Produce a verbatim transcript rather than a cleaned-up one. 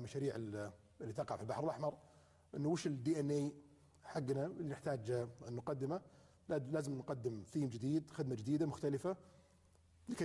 المشاريع اللي تقع في البحر الاحمر انه وش الدي ان اي حقنا اللي نحتاج ان نقدمه. لازم نقدم ثيم جديد، خدمه جديده مختلفه